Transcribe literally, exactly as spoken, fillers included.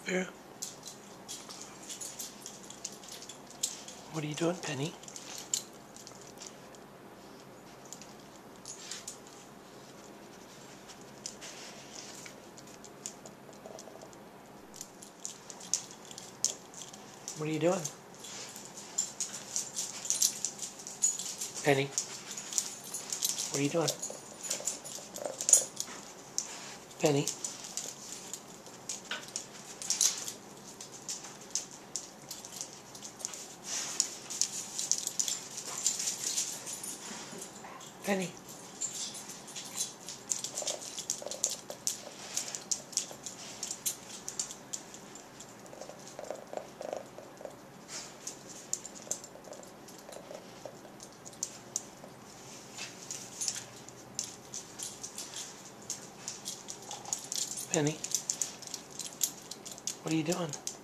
Vera? What are you doing, Penny? What are you doing? Penny? What are you doing? Penny? Penny? Penny? What are you doing?